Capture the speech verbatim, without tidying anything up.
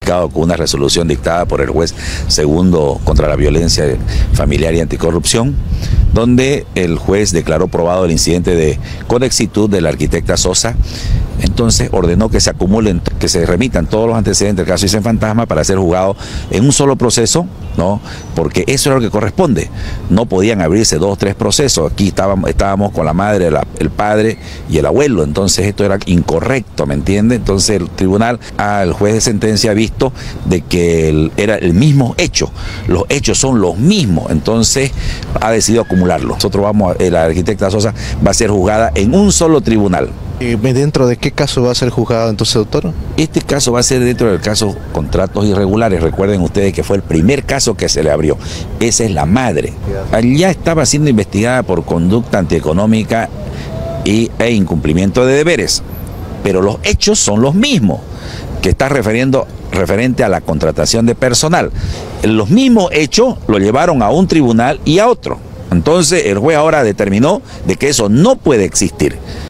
ratificado con una resolución dictada por el juez segundo contra la violencia familiar y anticorrupción, donde el juez declaró probado el incidente de conexitud de la arquitecta Sosa. Entonces ordenó que se acumulen, que se remitan todos los antecedentes del caso Isen Fantasma para ser juzgado en un solo proceso, ¿no? Porque eso es lo que corresponde. No podían abrirse dos o tres procesos. Aquí estábamos, estábamos con la madre, la, el padre y el abuelo. Entonces esto era incorrecto, ¿me entiende? Entonces el tribunal, al juez de sentencia ha visto de que el, era el mismo hecho. Los hechos son los mismos. Entonces ha decidido acumularlos. Nosotros vamos, a, la arquitecta Sosa va a ser juzgada en un solo tribunal. ¿Y dentro de qué caso va a ser juzgado entonces, doctor? Este caso va a ser dentro del caso contratos irregulares. Recuerden ustedes que fue el primer caso que se le abrió. Esa es la madre. Allá estaba siendo investigada por conducta antieconómica y, e incumplimiento de deberes. Pero los hechos son los mismos, que está refiriendo referente a la contratación de personal. Los mismos hechos lo llevaron a un tribunal y a otro. Entonces el juez ahora determinó de que eso no puede existir.